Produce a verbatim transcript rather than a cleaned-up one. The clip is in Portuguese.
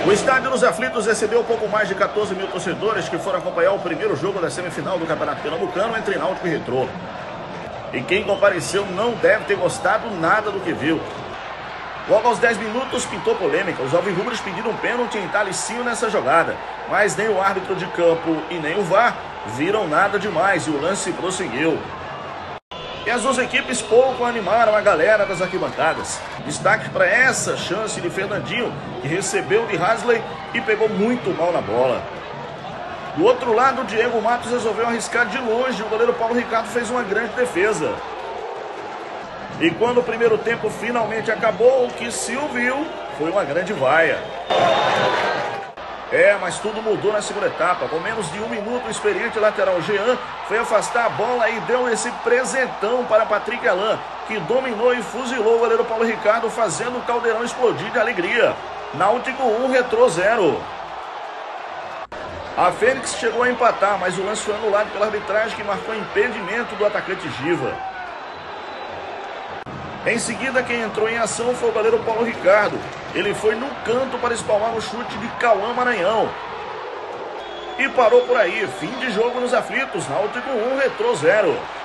O estádio dos Aflitos recebeu pouco mais de quatorze mil torcedores que foram acompanhar o primeiro jogo da semifinal do Campeonato Pernambucano entre Náutico e Retrô. E quem compareceu não deve ter gostado nada do que viu. Logo aos dez minutos pintou polêmica. Os alvirrubros pediram um pênalti em Talicinho nessa jogada, mas nem o árbitro de campo e nem o V A R viram nada demais e o lance prosseguiu. E as duas equipes pouco animaram a galera das arquibancadas. Destaque para essa chance de Fernandinho, que recebeu de Hasley e pegou muito mal na bola. Do outro lado, o Diego Matos resolveu arriscar de longe. O goleiro Paulo Ricardo fez uma grande defesa. E quando o primeiro tempo finalmente acabou, o que se ouviu foi uma grande vaia. É, mas tudo mudou na segunda etapa. Com menos de um minuto, o experiente lateral Jean foi afastar a bola e deu esse presentão para Patrick Alain, que dominou e fuzilou o goleiro Paulo Ricardo, fazendo o caldeirão explodir de alegria. Náutico um, Retrô zero. A Fênix chegou a empatar, mas o lance foi anulado pela arbitragem, que marcou impedimento do atacante Giva. Em seguida, quem entrou em ação foi o goleiro Paulo Ricardo. Ele foi no canto para espalmar o chute de Cauã Maranhão. E parou por aí. Fim de jogo nos Aflitos. Náutico um, Retrô zero.